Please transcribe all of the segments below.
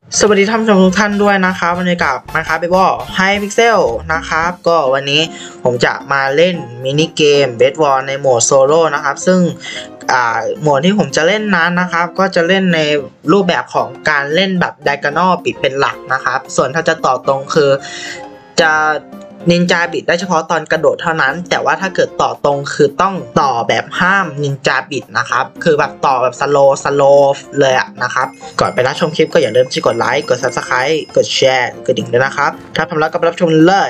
สวัสดีท่านผู้ชมทุกท่านด้วยนะครับวันนี้กับMinecraft Bebop Hypixel นะครับก็วันนี้ผมจะมาเล่นมินิเกม Bed Wars ในโหมดโซโล่นะครับซึ่งโหมดที่ผมจะเล่นนั้นนะครับก็จะเล่นในรูปแบบของการเล่นแบบ Diagonal ปิดเป็นหลักนะครับส่วนถ้าจะต่อตรงคือจะนินจาบิดได้เฉพาะตอนกระโดดเท่านั้นแต่ว่าถ้าเกิดต่อตรงคือต้องต่อแบบห้ามนินจาบิดนะครับคือแบบต่อแบบสโลว์เลยอะนะครับก่อนไปรับชมคลิปก็อย่าลืมกดไลค์กด Subscribe กดแชร์กดกระดิ่งด้วยนะครับถ้าพร้อมแล้วก็ไปรับชมเลย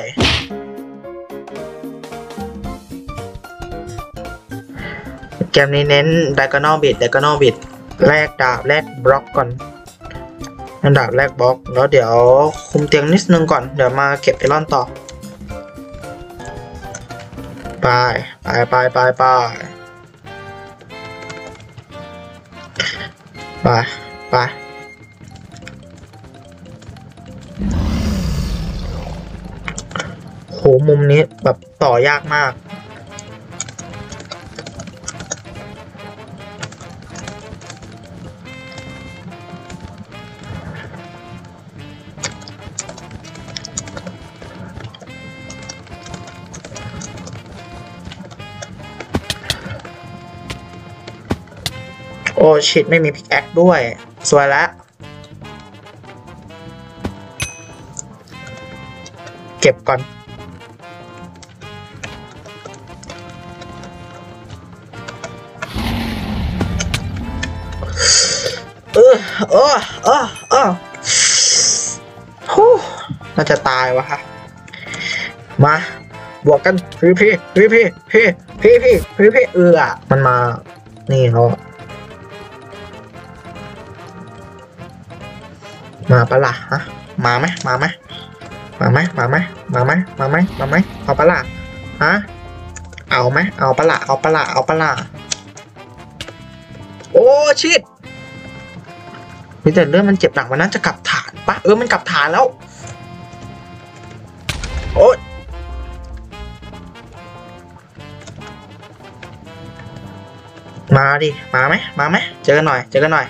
เกมนี้เน้น Diagonal Bid แลกดาบแลกบล็อกก่อนดาบแลกบล็อกแล้วเดี๋ยวคุมเตียงนิดนึงก่อนเดี๋ยวมาเก็บไอรอนต่อไปโหมุมนี้แบบต่อยากมากโอ้ชิดไม่มีพิกแอคด้วยสวยแล้วเก็บก่อนน่าจะตายวะค่ะมาบวกกันพี่มันมานี่เขามาปะล่ะฮะมาไหมเอาปะล่ะฮะเอาปะล่ะโอ้ชิดมีแต่เรื่องมันเจ็บหนักมันน่าจะกลับฐานปะมันกลับฐานแล้วโอ้มาดิมาไหมเจอกันหน่อยดิเจอกันหน่อย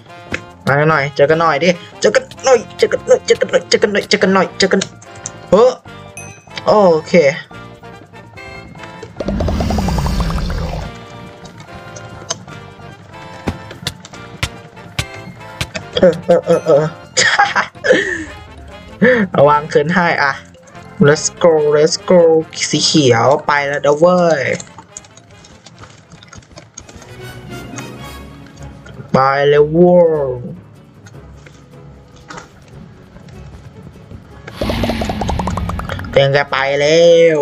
โอเคเอาวางคืนให้อ่ะ let's go สีเขียวไปแล้วเด้อเว้ยไปเลยว้าวเป็นแกไปแล้ว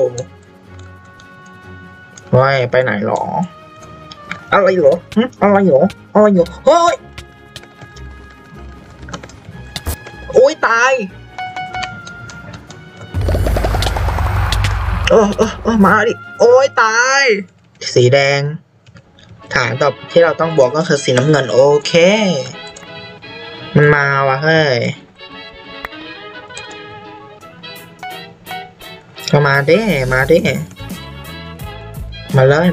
ว้ายไปไหนหรออะไรหรอเฮ้ยโอ้ยตายมาดิโอ้ยตายสีแดงฐานต่อที่เราต้องบวกก็คือสีน้ำเงินโอเคมันมาวะเฮ้ยก็มาดิมาเลย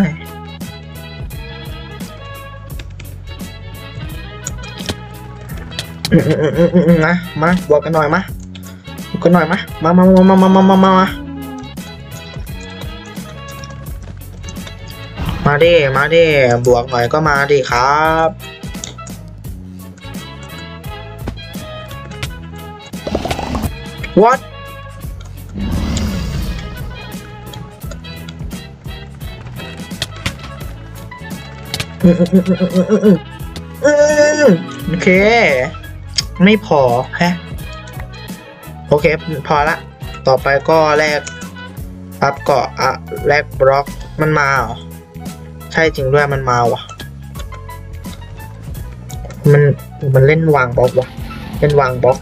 มาบวกกันหน่อยมาดิบวกหน่อยก็มาดิครับwhat โอเคไม่พอฮะโอเคพอละต่อไปก็แลกอัพเกาะแลกบล็อกมันมาเหรอใช่จริงด้วยมันมาว่ะมันเล่นวางบล็อกวะเล่นวางบล็อก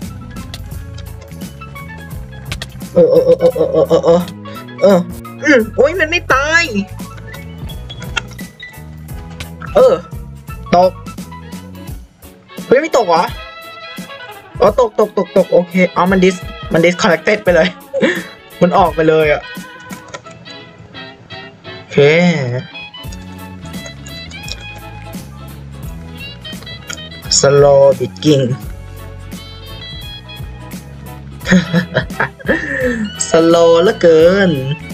โอ้ยมันไม่ตายตกเฮ้ยไม่ตกเหรอตกโอเคมันdisconnected ไปเลยมันออกไปเลยอ่ะโอเค slow digging สโลว์เหลือเกิน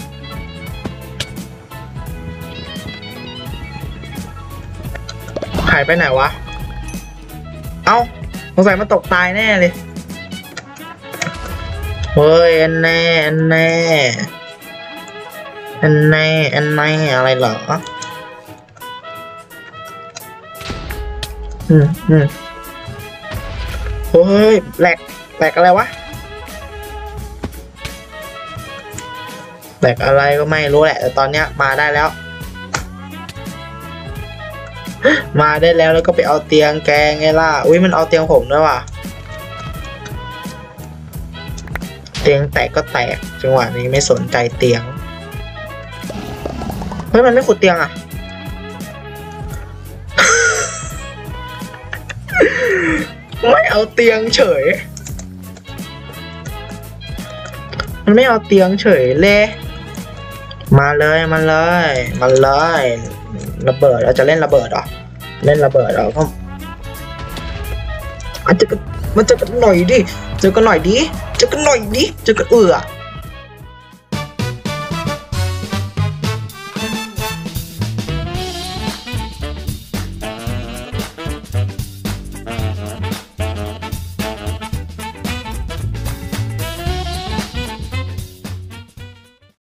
หายไปไหนวะเอ้าสงสัยมันตกตายแน่เลยเฮ้ยอันแน่อันแน่อันแน่อันแน่อะไรเหรอเฮ้ยแหลกอะไรวะแหลกอะไรก็ไม่รู้แหละแต่ตอนเนี้ยมาได้แล้ว มาได้แล้วแล้วก็ไปเอาเตียงแกไงล่ะอุ้ยมันเอาเตียงผมด้วยว่ะเตียงแตกก็แตกจังหวะนี้ไม่สนใจเตียงเฮ้ยมันไม่ขุดเตียงอ่ะ ไม่เอาเตียงเฉยมันไม่เอาเตียงเฉยเลยมาเลยระเบิดเราจะเล่นระเบิดเหรอเล่นระเบิดเหรอก็มันจะกันหน่อยดิเจอกันหน่อยดิเจอกัน